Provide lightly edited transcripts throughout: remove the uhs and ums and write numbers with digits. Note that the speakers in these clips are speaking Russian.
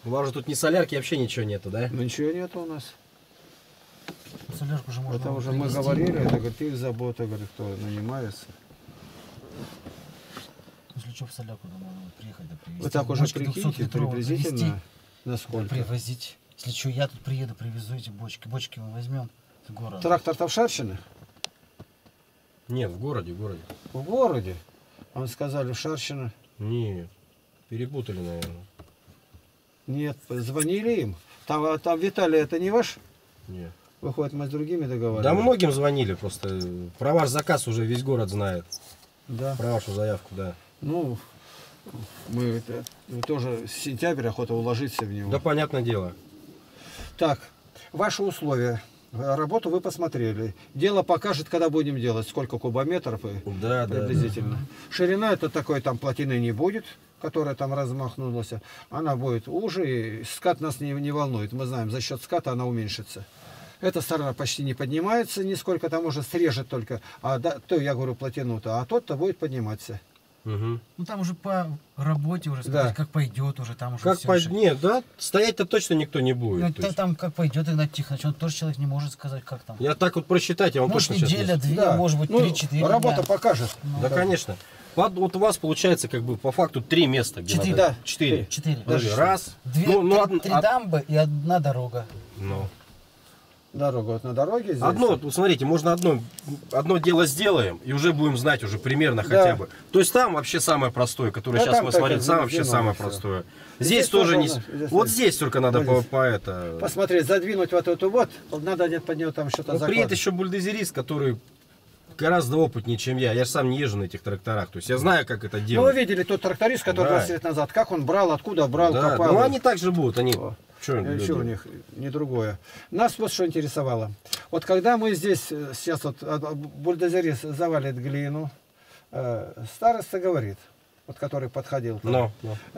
У вас же тут ни солярки, вообще ничего нету, да? Ну ничего нету у нас. Солярку уже можно Это уже мы привезти. говорили, это говорит, их забота, говорит, кто нанимается. Если что, в солярку домой надо приехать, да привезти. Вы так уже Бочки прикиньте, 200-литровые приблизительно привезти, насколько. привозить. Если что, я тут приеду, привезу эти бочки. Бочки мы возьмем с города. Трактор-то в Шаршино? Нет, в городе. В городе. Вам сказали в Шаршино. Нет, перепутали, наверное. Нет, звонили им. Там Виталий, это не ваш? Нет. Выходит, мы с другими договаривались. Да многим звонили, просто про ваш заказ уже весь город знает. Да. Про вашу заявку, да. Ну, мы тоже сентябрь, охота уложиться в него. Да, понятное дело. Так, ваши условия. Работу вы посмотрели. Дело покажет, когда будем делать, сколько кубометров и Да, приблизительно. Ширина это такой, там плотины не будет, которая там размахнулась. Она будет уже, и скат нас не волнует. Мы знаем, за счет ската она уменьшится. Эта сторона почти не поднимается нисколько, там уже срежет только. А то я говорю плотину-то, а тот-то будет подниматься. Угу. Ну там уже по работе уже сказать, Да. как пойдет уже там уже Как всё пойдет? же. Нет, да, стоять-то точно никто не будет. Ну, То есть там как пойдет, тогда тихо. Он тоже человек не может сказать, как там. я так вот просчитать, я вам Может точно сейчас неделя, не- две, Да. может быть, Ну, 3-4 работа дня. покажет. Да, конечно. Вот у вас получается как бы по факту 3 места. Где 4. надо. Да. 4. 4. Подожди, раз. Две, три од- дамбы и одна дорога. ну. Дорога вот на дороге здесь. Одно, вот смотрите, можно одно дело сделаем, и уже будем знать уже примерно Да. хотя бы. То есть там вообще самое простое, которое Да, сейчас там мы так смотрели, и там вообще заведено самое всё. простое. И Здесь тоже не... здесь Вот надо. здесь только надо Вот по, здесь. по это... Посмотреть, задвинуть вот эту вот, надо где-то под него там что-то Ну, приедет закладывать. еще бульдозерист, который гораздо опытнее, чем я. Я же сам не езжу на этих тракторах. То есть я знаю, как это Ну, вы делать. видели тот тракторист, который Да. 20 лет назад, как он брал, откуда брал, Да, копал. ну они так же будут. Они... О. Чё они Ничего у будут? них не другое. Нас вот что интересовало. Вот когда мы здесь, сейчас вот бульдозерист завалит глину, староста говорит, вот который подходил. Ну.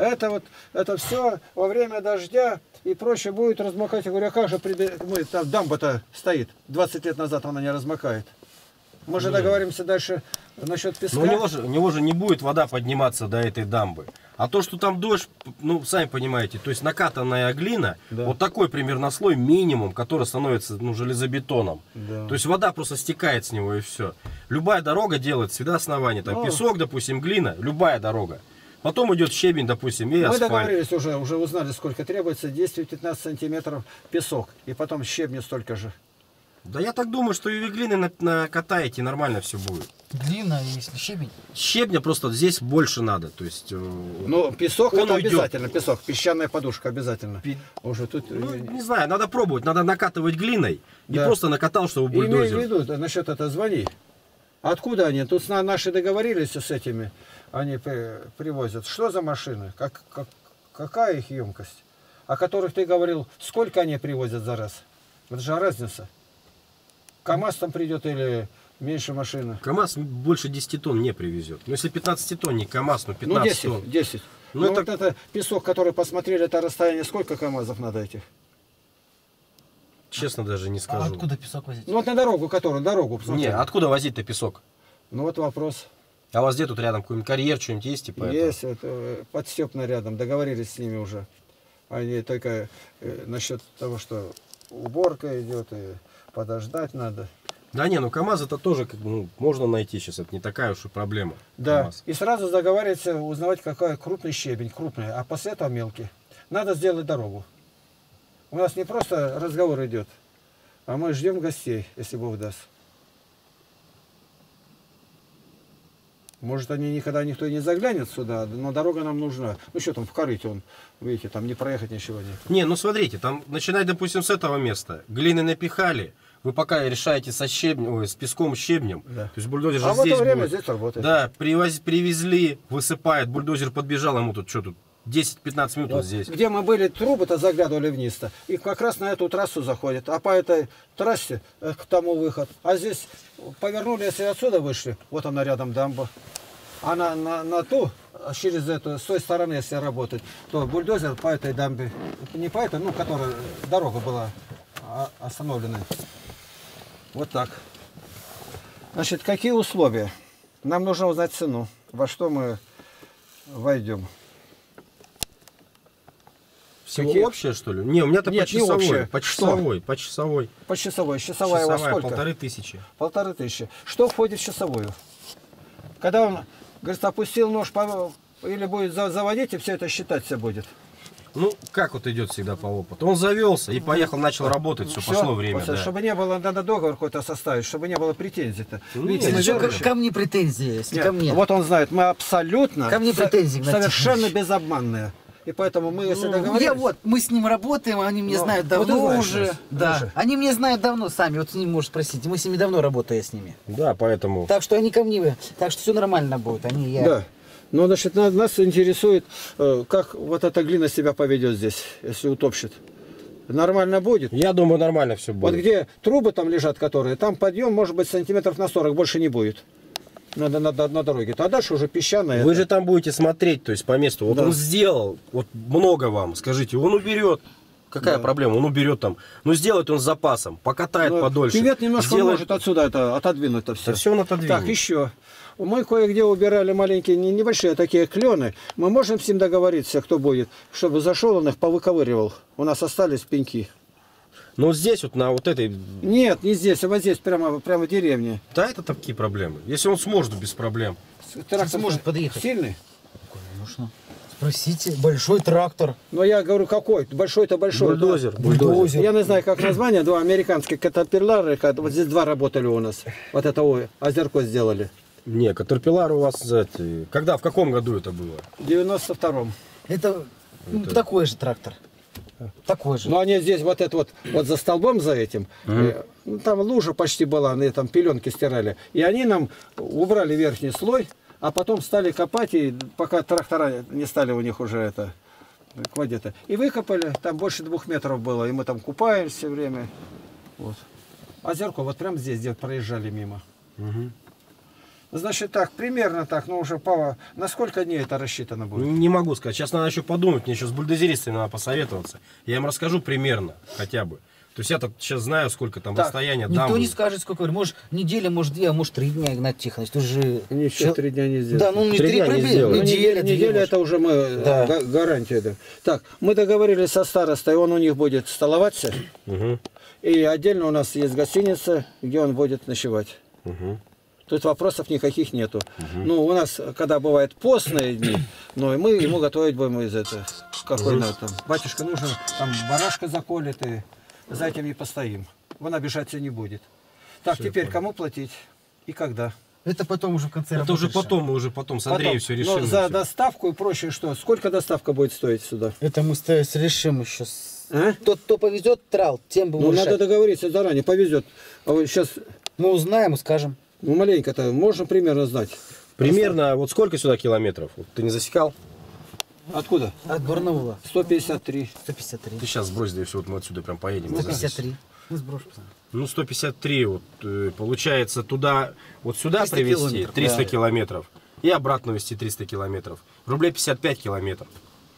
Это все во время дождя и проще будет размокать. Я говорю, а как же там дамба-то стоит? 20 лет назад она не размокает. Мы же договоримся дальше насчет песка. Но у него же не будет вода подниматься до этой дамбы. А то, что там дождь, ну, сами понимаете, то есть накатанная глина, Да. вот такой примерно слой минимум, который становится, ну, железобетоном. Да. То есть вода просто стекает с него и все. Любая дорога делает всегда основание. Там Ну. песок, допустим, глина, любая дорога. Потом идет щебень, допустим, и Мы асфальт. договорились уже узнали, сколько требуется, 10-15 сантиметров песок. И потом щебня столько же. Да я так думаю, что и глины накатаете, нормально все будет. Глина, если щебень. Щебня просто здесь больше надо. То есть, Но песок Он это уйдет. обязательно, песок, песчаная подушка обязательно. Пи- Уже тут ну, не знаю, надо пробовать, надо накатывать глиной. Не Да. просто накатал, чтобы имею в бульдозер. виду, насчет этого звони. Откуда они? Тут наши договорились с этими, они привозят. Что за машины? Какая их емкость? О которых ты говорил, сколько они привозят за раз? Это же разница. КамАЗ там придет или меньше машины? КамАЗ больше 10 тонн не привезет. Ну, если 15 тонн, не КамАЗ, но 15 Ну 10, тонн. 10. Ну, Ну, это- вот это песок, который посмотрели, это расстояние, сколько КамАЗов надо этих? Честно даже не А скажу. откуда песок возить? Ну вот на дорогу, дорогу Не, посмотрели. откуда возить-то песок? Ну вот вопрос. А у вас где тут рядом какой-нибудь карьер, что-нибудь есть? Типа Есть, это, подстепно рядом, договорились с ними уже. Они только насчет того, что уборка идет и подождать надо. Да не, ну КамАЗ это тоже как бы, ну, можно найти сейчас, это не такая уж и проблема. Да, КамАЗ. и сразу договариваться, узнавать, какой крупный щебень, крупный, а после этого мелкий. Надо сделать дорогу. У нас не просто разговор идет, а мы ждем гостей, если Бог даст. Может, они никогда никто и не заглянет сюда, но дорога нам нужна. Ну что там в корыте, он, видите, там не проехать ничего нет. Не, ну смотрите, там начинать, допустим, с этого места. Глины напихали, вы пока решаете со щебнем, ой, с песком, щебнем. Да. То есть бульдозер же А в здесь это время будет. здесь работает. Да, привезли, высыпает, бульдозер подбежал, ему тут что тут, 10-15 минут Вот вот здесь. где мы были, трубы-то заглядывали вниз-то, и как раз на эту трассу заходят. А по этой трассе к тому выход. А здесь повернули, если отсюда вышли, вот она рядом дамба. А на ту, через эту, с той стороны, если работать, то бульдозер по этой дамбе, не по этой, ну, которая дорога была остановлена. Вот так. Значит, какие условия? Нам нужно узнать цену, во что мы войдем. Всего Какие? общее, что ли? Не, у меня-то Нет, не общее. по часовой. По часовой. Часовая у вас сколько? 1500. 1500. Что входит в часовую? Когда он, говорит, опустил нож или будет заводить, и все это считать все будет. Ну, как вот идет всегда по опыту. Он завелся и поехал, начал работать, все, пошло время. Вот, Да. чтобы не было, надо договор какой-то составить, чтобы не было претензий-то. Ну, Видите, нет, мы Что, верующие. ко мне претензии, если Нет, ко мне. Вот он знает, мы абсолютно Ко мне претензий, Игнатий совершенно Тихонович. безобманные. И поэтому мы, если договорились... Мы с ним работаем, они меня Ну, знают вот ты давно знаешь уже. нас, Да, уже. они меня знают давно сами, вот с ним можешь спросить. Мы с ними давно работаем с ними. Да, поэтому... Так что они ко мне, так что все нормально будет. Я... Да. Но, значит, нас интересует, как вот эта глина себя поведет здесь, если утопчет. Нормально будет? Я думаю, нормально все Вот будет. где трубы там лежат, которые, там подъем может быть сантиметров на 40, больше не будет. На дороге. А дальше уже песчаная. Вы же там будете смотреть, то есть по месту. Вот Да. он сделал, вот много вам, скажите, он уберет. Какая проблема? Он уберет там. Ну, сделает он с запасом, покатает подольше. Пивет немножко Сделает- может отсюда это отодвинуть это все. Да все он отодвинет. Так, еще. Мы кое-где убирали маленькие, небольшие такие клены. Мы можем с ним договориться, кто будет, чтобы зашел он их повыковыривал. У нас остались пеньки. Но здесь вот на вот этой... Нет, не здесь, а вот здесь, прямо в деревне. Да, это такие проблемы. Если он сможет, без проблем. Трактор сможет подъехать. Сильный? Конечно. Спросите, большой трактор. Но я говорю, какой? Большой-то большой. Бульдозер. Да. Бульдозер. Я не знаю, как название. Два американских катапиллары. Вот здесь два работали у нас. Вот это озерко сделали. Не, Caterpillar у вас... Когда, в каком году это было? В 92-м. Это такой же трактор. Такой же. Но они здесь вот это вот за столбом за этим, ну, там лужа почти была, они там пеленки стирали. И они нам убрали верхний слой, а потом стали копать, и пока трактора не стали у них уже это к воде-то. И выкопали, там больше 2 метров было, и мы там купаем все время. Вот. Озерко вот прям здесь, где проезжали мимо. Значит так, примерно так, ну уже на сколько дней это рассчитано будет? Не могу сказать. Сейчас надо еще подумать. Мне еще с бульдозеристами надо посоветоваться. Я им расскажу примерно, хотя бы. То есть я-то сейчас знаю, сколько там Так, расстояние Никто дамбы. не скажет, сколько. Может, неделя, может, 2, а может, 3 дня, Игнат Тихонович. Ты же... Они еще 3 дня не сделали. Да, ну не 3 3 дня не пробили. сделали. Неделя, 2, Неделя может. это уже мы Да. гарантия. Да. Так, мы договорились со старостой, он у них будет столоваться. Угу. И отдельно у нас есть гостиница, где он будет ночевать. Угу. Тут вопросов никаких нету. Ну, у нас, когда бывают постные дни, но и мы ему готовить будем из этого. Какой надо там. Батюшка нужен, там барашка заколет, и за этим и постоим. Он обижаться не будет. Так, теперь кому платить и когда? Это потом уже в конце Это работы уже решаем. потом, мы уже потом с Андреем все решим. Но за всё. доставку и прочее что? Сколько доставка будет стоить сюда? Это мы решим еще. А? Тот, кто повезет трал, тем будем Ну, решать. надо договориться заранее, повезет. А вот сейчас, Мы узнаем и скажем. ну, маленько-то, можно примерно знать. Примерно, вот сколько сюда километров? Вот ты не засекал? Откуда? От Барнаула. 153. 153. Ты сейчас сбрось, да и все, вот мы отсюда прям поедем. 153. Ну, сброшу. пацаны. Ну, 153, вот, получается, туда, вот сюда 300 привезти километров. 300 Да. километров и обратно везти 300 километров. Рублей 55 километров.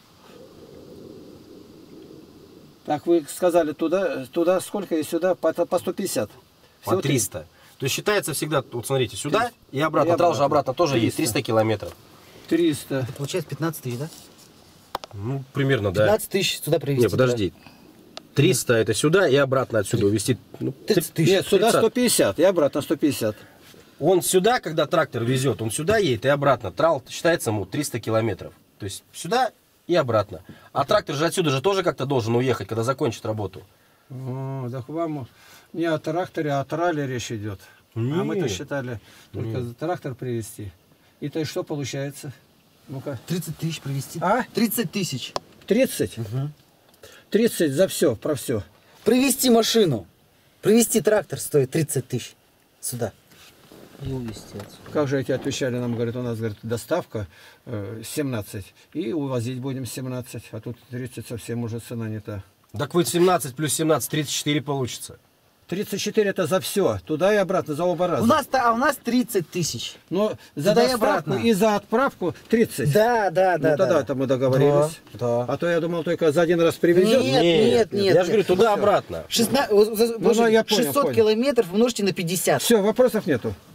Так, вы сказали, туда сколько и сюда по 150. По Всего 300. То есть считается всегда, вот смотрите, сюда и обратно. И Трал же обратно. обратно тоже есть 300. 300 километров. 300. Получается 15 тысяч, да? Ну, примерно, да. 15 тысяч сюда привезти. Не, подожди. 300 это сюда и обратно отсюда увезти. Ну, 30 тысяч. Нет, сюда 30. 150 и обратно 150. Он сюда, когда трактор везет, он сюда едет и обратно. Трал считается ему 300 километров. То есть сюда и обратно. А трактор же отсюда же тоже как-то должен уехать, когда закончит работу. О, так вам не о тракторе, а о трале речь идет. А мы-то Нет. считали только трактор привезти. И то есть что получается? Ну-ка. 30 тысяч привезти. А? 30 тысяч. 30? 30 за все, про все. Привезти машину. Привезти трактор стоит 30 тысяч. Сюда. И увезти отсюда. Как же эти отвечали нам, говорят, у нас, говорит, доставка 17. И увозить будем 17. А тут 30 совсем уже цена не та. Так вы 17 плюс 17, 34 получится. 34 это за все. Туда и обратно, за оба раза. У нас 30 тысяч. Но за Туда и доставку обратно. и за отправку 30. Да. Ну тогда это мы договорились. Да. А то я думал, только за один раз привезет. Нет. Я же говорю, туда-обратно. 16, Ну, я понял, 600 понял. километров умножьте на 50. Все, вопросов нету.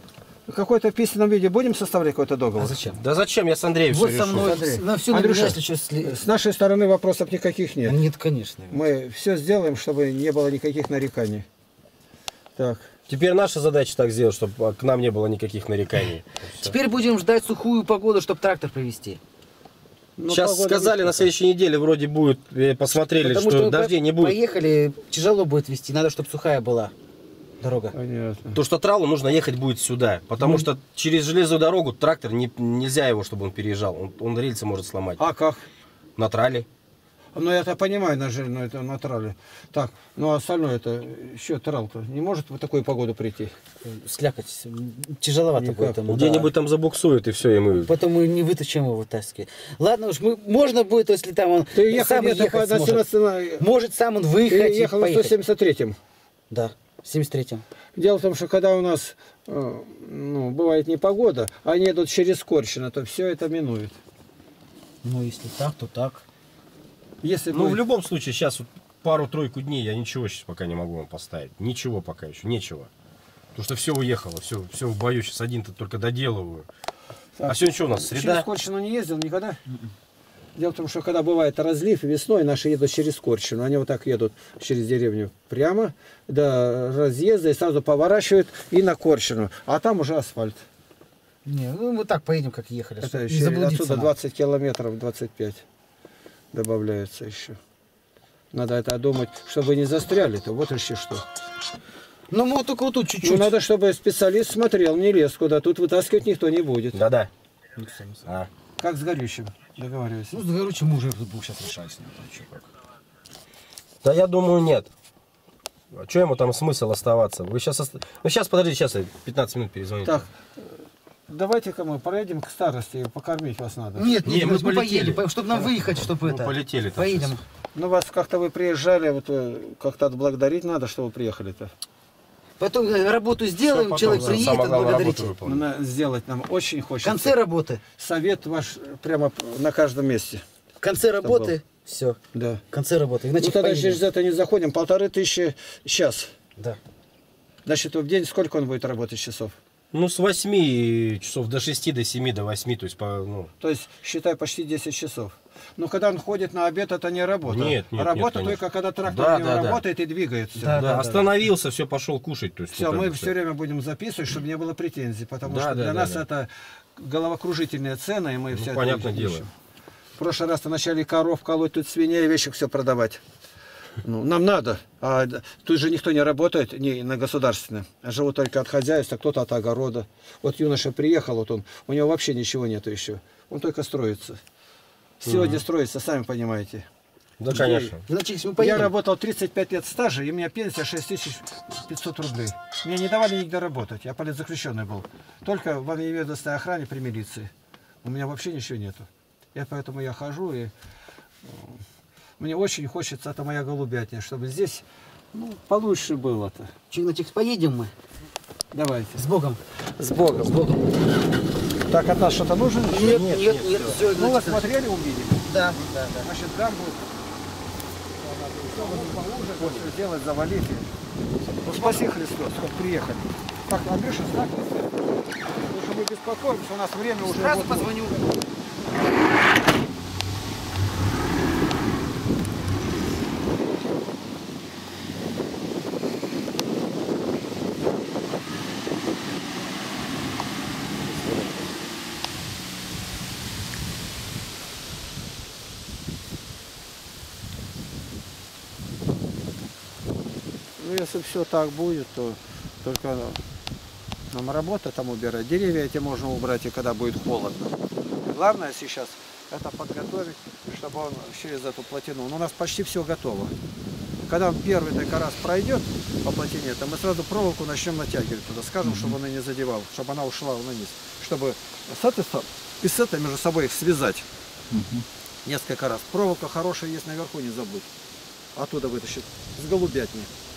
Какой-то в письменном виде будем составлять какой-то договор? А зачем? Да зачем, я с Андреем Вот все со решу. мной, Андрей. на всю Андрюша, если что, С нашей стороны вопросов никаких нет. Нет, конечно. Мы все сделаем, чтобы не было никаких нареканий. Так. Теперь наша задача так сделать, чтобы к нам не было никаких нареканий. Всё. Теперь будем ждать сухую погоду, чтобы трактор привезти. Ну, Сейчас погода сказали, не на следующей неделе вроде будет, посмотрели, Потому что мы дождей не будет. Поехали, тяжело будет везти, надо, чтобы сухая была дорога. Понятно. То, что тралу нужно ехать будет сюда, потому что через железную дорогу трактор нельзя его, чтобы он переезжал, он рельсы может сломать. А как? На трале. Ну, я-то понимаю, но это на трале. Так, ну а остальное это, еще трал-то не может в такую погоду прийти? Слякоть, тяжеловато Никак. будет ему. Где-нибудь там забуксует и все, и мы... Потом мы не вытащим его вытаскивать. Ладно уж, можно будет, если там он Ты ехал сам где-то по ехать сможет. 17 Может сам он Ты выехать и ехал на поехать. 173-м. Да, в 73-м. Дело в том, что когда у нас бывает непогода, они идут через Корчино, то все это минует. Ну, если так, то так. Если Ну, бы- в любом случае, сейчас вот пару-тройку дней я ничего сейчас пока не могу вам поставить. Ничего пока еще, нечего. Потому что все уехало, все в бою. Сейчас один-то только доделываю. Так, А сегодня что у нас, Через среда? Корчино не ездил никогда? Дело в том, что когда бывает разлив весной, наши едут через Корчино. Они вот так едут через деревню прямо до разъезда и сразу поворачивают и на Корчино. А там уже асфальт. Не, ну мы так поедем, как ехали. Это чтобы не еще заблудиться отсюда нам. 20 километров, 25 добавляется еще. Надо это думать, чтобы не застряли-то. Вот еще что. Ну мы вот только вот тут чуть-чуть. Ну, надо, чтобы специалист смотрел, не лез куда. Тут вытаскивать никто не будет. Да-да. Ну, сами. А. Как с горючим. Договариваюсь. Ну, короче, мы уже будем сейчас решать с ним. там чё как. Да я думаю, нет. А что ему там смысл оставаться? Вы сейчас... Ну сейчас, подожди, сейчас я 15 минут перезвоню. Так, давайте-ка мы проедем к старости, покормить вас надо. Нет, Не, мы мы полетели. поедем, чтобы нам выехать, чтобы Мы это... полетели там Поедем. сейчас. Ну, вас как-то вы приезжали, вот как-то отблагодарить надо, что вы приехали-то. Потом работу сделаем, Всё, человек потом, приедет, самое главное, отблагодарите. работу выполнить. Надо сделать нам очень В хочется. конце работы. Совет ваш прямо на каждом месте. В конце работы. Все. Да. В конце работы. Иначе Ну, тогда поедем. через это не заходим. 1500 час. Да. Значит, в день сколько он будет работать часов? Ну, с 8 часов до 6, до 7, до 8, то есть, ну... То есть, считай, почти 10 часов. Но когда он ходит на обед, это не работа. Нет, нет, Работа нет, только когда трактор Да, у него да, да. работает и двигается. Да, Да, остановился, все, пошел кушать. То есть, Все, вот мы это все время будем записывать, чтобы не было претензий, потому Да, что да, для да, нас да. это головокружительные цены, и мы все это понятное ищем. дело. В прошлый раз начали коров колоть, тут свиней, вещи все продавать. Ну, нам надо. А тут же никто не работает не на государственном. А живут только от хозяйства, кто-то от огорода. Вот юноша приехал, вот он, у него вообще ничего нету еще. Он только строится. Сегодня строится, сами понимаете. Да, конечно. Значит, если мы Я поедем... работал 35 лет стажа, и у меня пенсия 6500 рублей. Мне не давали нигде работать, я политзаключенный был. Только в неведомственной охране при милиции. У меня вообще ничего нету. Поэтому я хожу, и мне очень хочется, это моя голубятня, чтобы здесь получше было-то. Значит, поедем мы. Давайте. С Богом. С Богом. С Богом. Так, от нас что-то нужно? Нет, нет. Все, Ну, вот смотрели, увидели. Да, да, да. Значит, дамбу все сделать, завалить. Ну, спаси Христос, как приехали. Так, Андрюша, знак? Потому что мы беспокоимся, у нас время уже... Сразу вот-вот. позвоню. Ну, если все так будет, то только нам работа там убирать. Деревья эти можно убрать, и когда будет холодно. Главное сейчас это подготовить, чтобы он через эту плотину. Ну, у нас почти все готово. Когда он первый только раз пройдет по плотине, то мы сразу проволоку начнем натягивать туда. Скажем, чтобы он ее не задевал, чтобы она ушла вниз. Чтобы с этой стороны и с этой между собой их связать. Несколько раз. Проволока хорошая есть наверху, не забудь. Оттуда вытащить. С голубятни.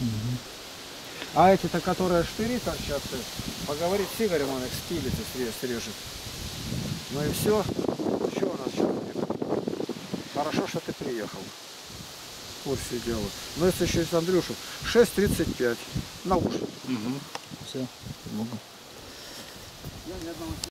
А эти-то, которые штыри торчат, поговорить с Игорем, он их спилит и срежет. Ну и все. Что у нас сейчас? Хорошо, что ты приехал. В курсе дела. Но если еще есть Андрюшу, 6:35 на уши. Все. ни одного